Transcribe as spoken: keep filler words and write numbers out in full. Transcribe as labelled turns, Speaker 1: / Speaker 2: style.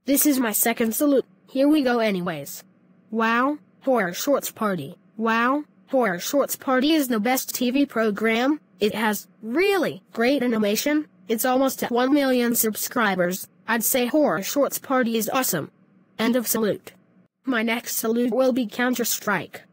Speaker 1: This is my second salute. Here we go anyways. Wow, Horror Shorts Party. Wow, Horror Shorts Party is the best T V program. It has really great animation. It's almost at one million subscribers. I'd say Horror Shorts Party is awesome. End of salute. My next salute will be Counter-Strike.